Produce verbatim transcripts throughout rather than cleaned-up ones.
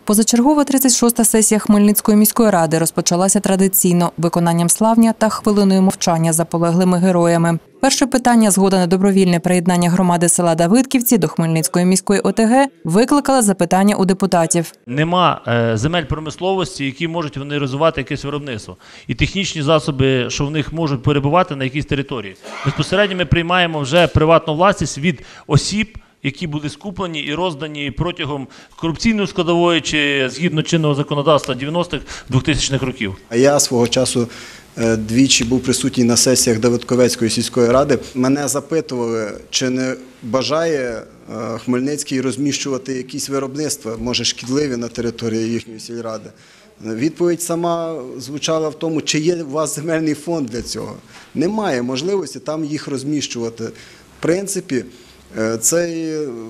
Позачергова тридцять шоста сесія Хмельницької міської ради розпочалася традиційно – виконанням славня та хвилиною мовчання за полеглими героями. Перше питання – згода на добровільне приєднання громади села Давидківці до Хмельницької міської ОТГ – викликала запитання у депутатів. Нема е, земель промисловості, які можуть вони розвивати якесь виробництво. І технічні засоби, що в них можуть перебувати на якійсь території. Безпосередньо ми приймаємо вже приватну власність від осіб, які були скуплені і роздані протягом корупційної складової чи згідно чинного законодавства дев'яностих двохтисячних років. Я свого часу двічі був присутній на сесіях Давидковецької сільської ради. Мене запитували, чи не бажає Хмельницький розміщувати якісь виробництва, може шкідливі на території їхньої сільради. Відповідь сама звучала в тому, чи є у вас земельний фонд для цього. Немає можливості там їх розміщувати. В принципі, це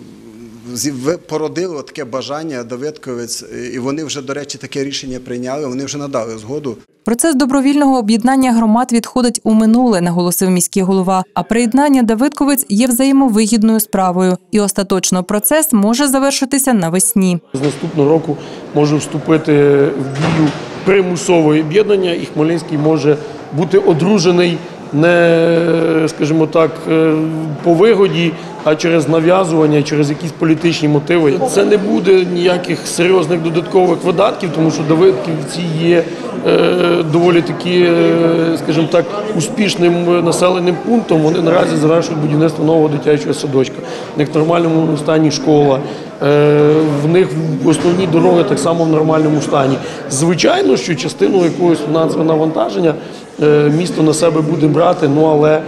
породило таке бажання Давидковець, і вони вже, до речі, таке рішення прийняли, вони вже надали згоду. Процес добровільного об'єднання громад відходить у минуле, наголосив міський голова, а приєднання Давидковець є взаємовигідною справою. І остаточно процес може завершитися навесні. З наступного року може вступити в дію примусове об'єднання, і Хмельницький може бути одружений не, скажімо так, по вигоді, а через нав'язування, через якісь політичні мотиви. Це не буде ніяких серйозних додаткових видатків, тому що Давидківці є е, доволі таки, е, скажімо так, успішним населеним пунктом. Вони наразі завершують будівництво нового дитячого садочка. В них в нормальному стані школа, е, в них основні дороги так само в нормальному стані. Звичайно, що частину якогось фінансового навантаження місто на себе буде брати, ну але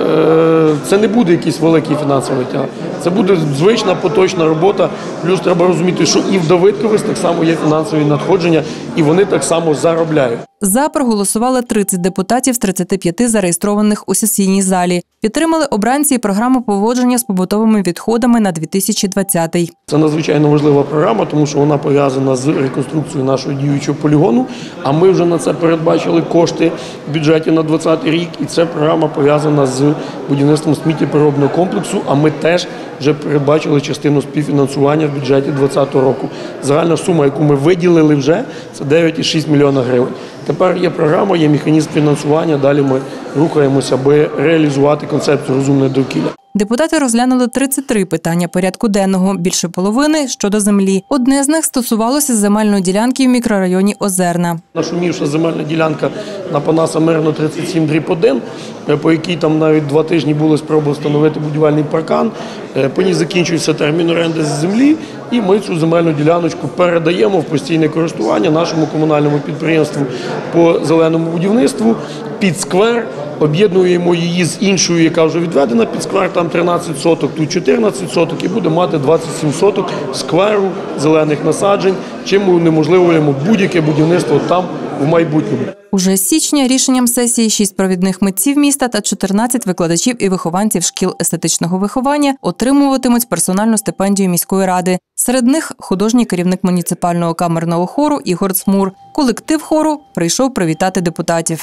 е, це не буде якийсь великий фінансовий тяг. Це буде звична поточна робота, плюс треба розуміти, що і в Давидковець так само є фінансові надходження, і вони так само заробляють. За проголосували тридцять депутатів з тридцяти п'яти зареєстрованих у сесійній залі. Підтримали обранці і програму поводження з побутовими відходами на дві тисячі двадцятий. Це надзвичайно важлива програма, тому що вона пов'язана з реконструкцією нашого діючого полігону, а ми вже на це передбачили кошти в бюджеті на двадцятий рік, і ця програма пов'язана з будівництвом сміттєпереробного комплексу, а ми теж вже передбачили частину співфінансування в бюджеті двадцятого року. Загальна сума, яку ми виділили вже, це дев'ять цілих шість мільйона гривень. Тепер є програма, є механізм фінансування, далі ми рухаємося, аби реалізувати концепцію «Розумне довкілля». Депутати розглянули тридцять три питання порядку денного, більше половини – щодо землі. Одне з них стосувалося земельної ділянки в мікрорайоні Озерна. Нашумівша земельна ділянка на Панаса Мирного тридцять сім дріб один, по якій там навіть два тижні були спроби встановити будівельний паркан. По ній закінчується термін оренди землі, і ми цю земельну діляночку передаємо в постійне користування нашому комунальному підприємству по зеленому будівництву під сквер. Об'єднуємо її з іншою, яка вже відведена під сквер, там тринадцять соток, тут чотирнадцять соток, і буде мати двадцять сім соток скверу, зелених насаджень, чим ми унеможливуємо будь-яке будівництво там в майбутньому. Уже з січня рішенням сесії шість провідних митців міста та чотирнадцять викладачів і вихованців шкіл естетичного виховання отримуватимуть персональну стипендію міської ради. Серед них художній керівник муніципального камерного хору Ігор Цмур. Колектив хору прийшов привітати депутатів.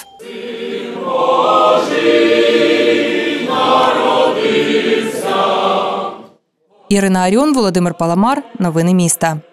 Ірина Аріон, Володимир Паламар. Новини міста.